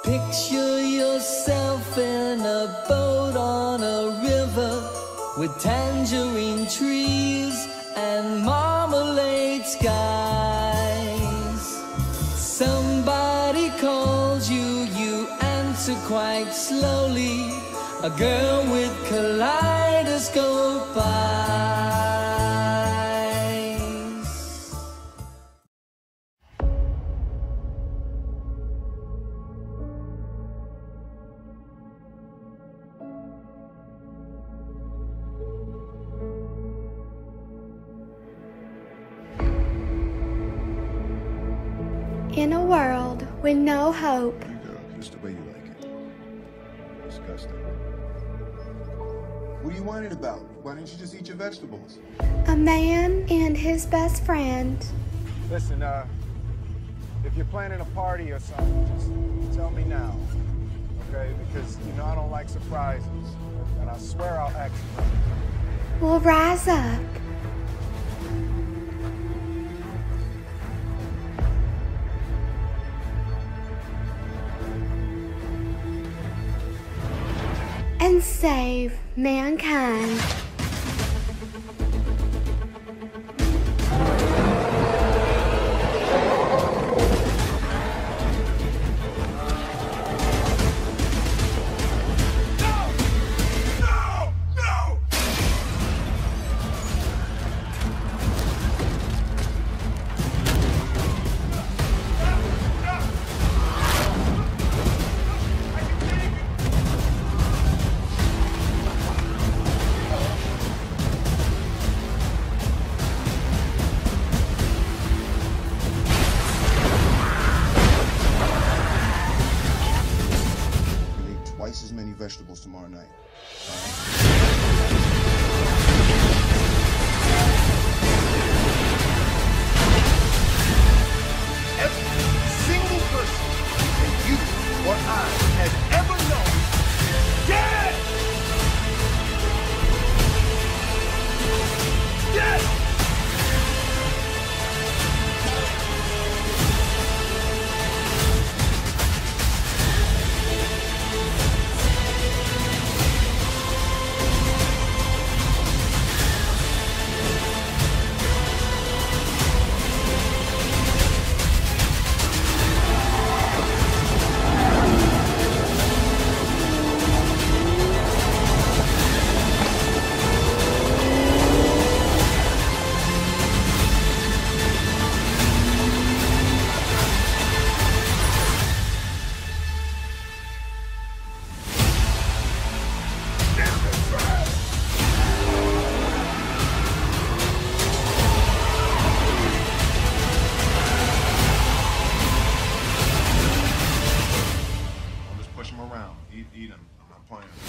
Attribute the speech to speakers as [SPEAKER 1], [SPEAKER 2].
[SPEAKER 1] Picture yourself in a boat on a river with tangerine trees and marmalade skies. Somebody calls you, you answer quite slowly. A girl with kaleidoscope eyes.
[SPEAKER 2] In a world with no hope.
[SPEAKER 3] Just the way you like it. Disgusting. What are you whining about? Why didn't you just eat your vegetables?
[SPEAKER 2] A man and his best friend.
[SPEAKER 4] Listen, if you're planning a party or something, just tell me now, okay? Because, you know, I don't like surprises, and I swear I'll act surprised.
[SPEAKER 2] Will rise up. And save mankind.
[SPEAKER 3] Twice as many vegetables tomorrow night.
[SPEAKER 5] Every single person that you or I have ever known dead! Dead!
[SPEAKER 3] Push them around. Eat them. I'm not playing.